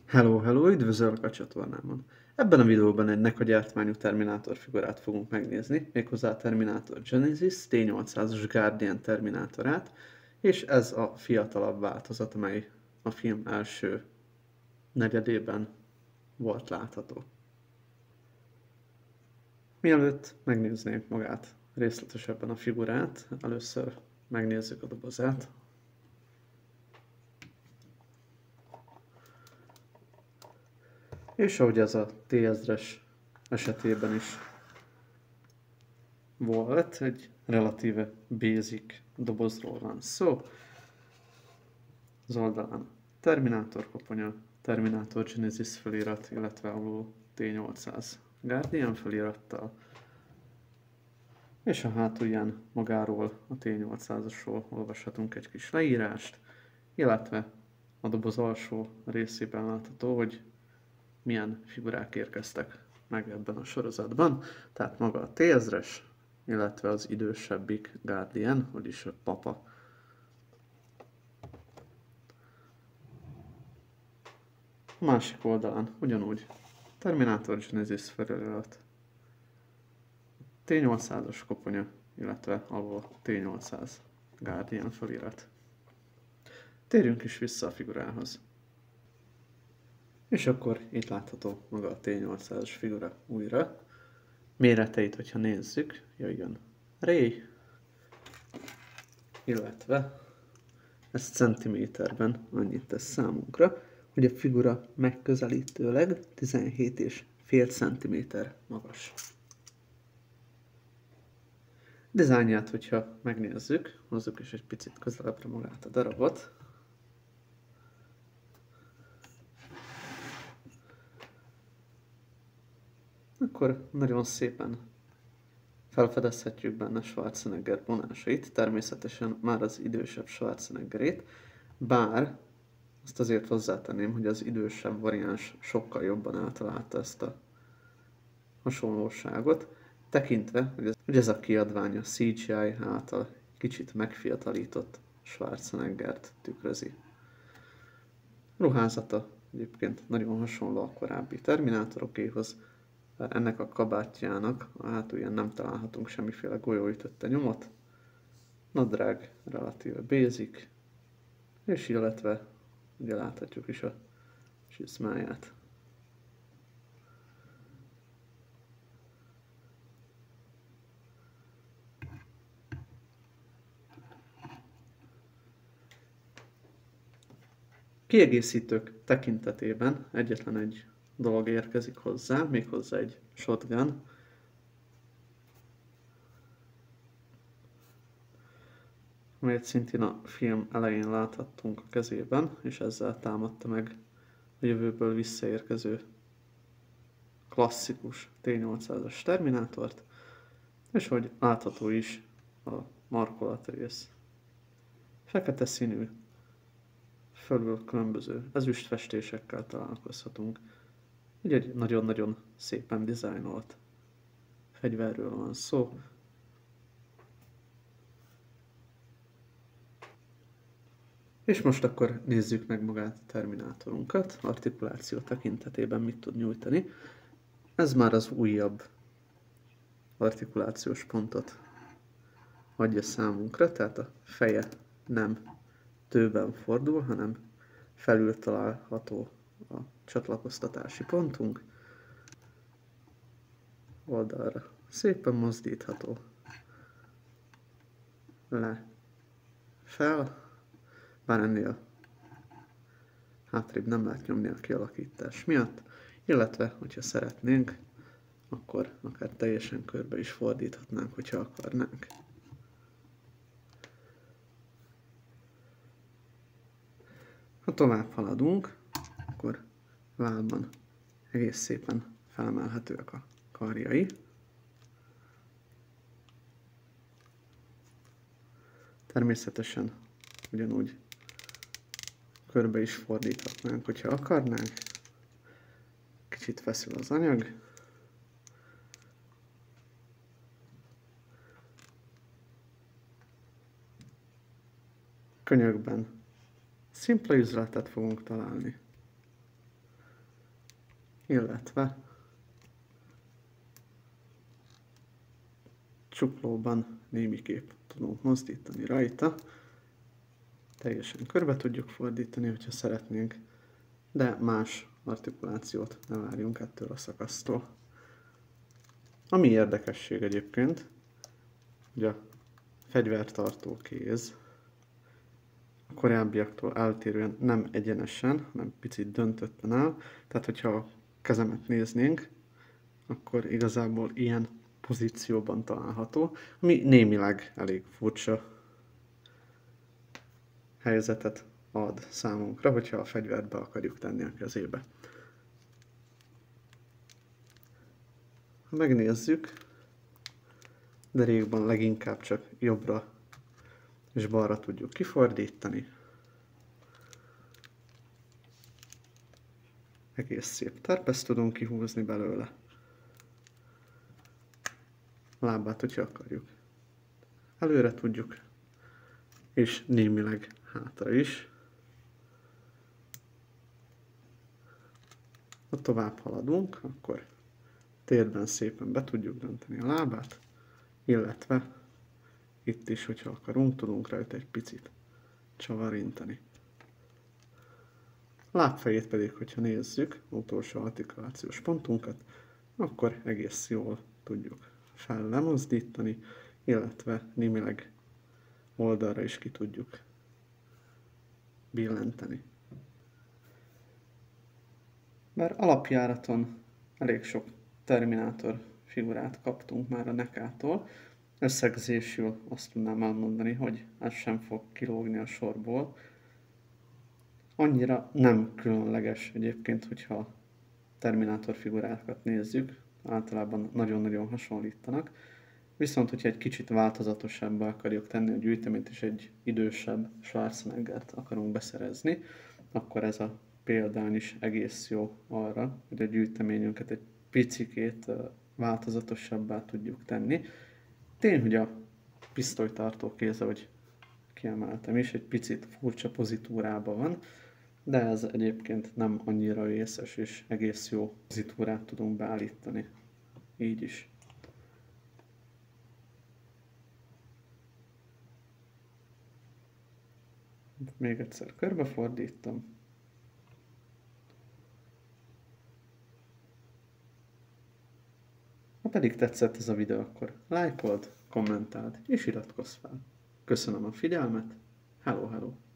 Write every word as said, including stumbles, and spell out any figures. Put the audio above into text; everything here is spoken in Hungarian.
Hello, hello, üdvözöllek a csatornámon! Ebben a videóban egy NECA gyártmányú Terminátor figurát fogunk megnézni, méghozzá a Terminator Genesis T nyolcszázas Guardian Terminátorát, és ez a fiatalabb változat, amely a film első negyedében volt látható. Mielőtt megnéznénk magát részletesebben a figurát, először megnézzük a dobozát. És ahogy ez a T ezres esetében is volt, egy relatíve basic dobozról van szó. Az oldalán Terminátor koponya, Terminator Genesis felirat, illetve alul T nyolcszáz Guardian felirattal. És a hátulján magáról, a T nyolcszázasról olvashatunk egy kis leírást, illetve a doboz alsó részében látható, hogy milyen figurák érkeztek meg ebben a sorozatban. Tehát maga a T ezres, illetve az idősebbik Guardian, vagyis a papa. A másik oldalán ugyanúgy Terminator Genesis felirat, T nyolcszázas koponya, illetve alul T nyolcszáz Guardian felirat. Térjünk is vissza a figurához. És akkor itt látható maga a T nyolcszázas figura újra. Méreteit, hogyha nézzük, jöjjön Ray, illetve ez centiméterben annyit tesz számunkra, hogy a figura megközelítőleg tizenhét és fél centiméter magas. Dizájnját, hogyha megnézzük, hozzuk is egy picit közelebbre magát a darabot. Akkor nagyon szépen felfedezhetjük benne Schwarzenegger vonásait, természetesen már az idősebb Schwarzeneggerét, bár azt azért hozzátenném, hogy az idősebb variáns sokkal jobban átalálta ezt a hasonlóságot, tekintve, hogy ez, hogy ez a kiadvány a C G I által kicsit megfiatalított Schwarzeneggert tükrözi. Ruházata egyébként nagyon hasonló a korábbi Terminátorokéhoz, bár ennek a kabátjának a hátulján nem találhatunk semmiféle golyóütötte nyomot. Nadrág relatíve basic, és illetve ugye láthatjuk is a csizmáját. Kiegészítők tekintetében egyetlen egy dolog érkezik hozzá, méghozzá egy shotgun, amelyet szintén a film elején láthattunk a kezében, és ezzel támadta meg a jövőből visszaérkező klasszikus T nyolcszázas Terminátort, és hogy látható is a markolatrész. Fekete színű, fölül különböző ezüstfestésekkel találkozhatunk. Így egy nagyon-nagyon szépen dizájnolt fegyverről van szó. És most akkor nézzük meg magát a Terminátorunkat, artikuláció tekintetében mit tud nyújtani. Ez már az újabb artikulációs pontot adja számunkra, tehát a feje nem tőben fordul, hanem felül található a csatlakoztatási pontunk. Oldalra szépen mozdítható. Le, fel. Bár ennél hátrébb nem lehet nyomni a kialakítás miatt, illetve, hogyha szeretnénk, akkor akár teljesen körbe is fordíthatnánk, hogyha akarnánk. Ha tovább haladunk, akkor válban egész szépen felemelhetőek a karjai. Természetesen ugyanúgy körbe is fordíthatnánk, hogyha akarnánk. Kicsit feszül az anyag. Könyökben szimpla üzletet fogunk találni. illetve csuklóban némiképp tudunk mozdítani rajta. Teljesen körbe tudjuk fordítani, hogyha szeretnénk, de más artikulációt ne várjunk ettől a szakasztól. Ami érdekesség egyébként, hogy a fegyvertartó kéz a korábbiaktól eltérően nem egyenesen, hanem picit döntötten áll. Tehát, hogyha a kezemet néznénk, akkor igazából ilyen pozícióban található, ami némileg elég furcsa helyzetet ad számunkra, hogyha a fegyvert be akarjuk tenni a kezébe. Ha megnézzük, derékban leginkább csak jobbra és balra tudjuk kifordítani. Egész szép terpeszt tudunk kihúzni belőle. A lábát, hogyha akarjuk, előre tudjuk, és némileg hátra is. Ha tovább haladunk, akkor térben szépen be tudjuk dönteni a lábát, illetve itt is, hogyha akarunk, tudunk rajta egy picit csavarintani. A lábfejét pedig, hogyha nézzük, utolsó artikulációs pontunkat, akkor egész jól tudjuk fellemozdítani, illetve némileg oldalra is ki tudjuk billenteni. Bár alapjáraton elég sok Terminátor figurát kaptunk már a nekától, összegzésül azt tudnám elmondani, hogy ez sem fog kilógni a sorból. Annyira nem különleges egyébként, hogyha Terminátor figurákat nézzük, általában nagyon-nagyon hasonlítanak. Viszont, hogyha egy kicsit változatosabbá akarjuk tenni a gyűjteményt, és egy idősebb Schwarzeneggert akarunk beszerezni, akkor ez a példány is egész jó arra, hogy a gyűjteményünket egy picikét változatosabbá tudjuk tenni. Tény, hogy a pisztolytartó kéz, ahogy kiemeltem is, egy picit furcsa pozitúrában van, de ez egyébként nem annyira vészes, és egész jó pozitúrát tudunk beállítani. Így is. Még egyszer körbefordítom. Ha pedig tetszett ez a videó, akkor lájkold, kommentáld és iratkozz fel. Köszönöm a figyelmet. Hello, hello!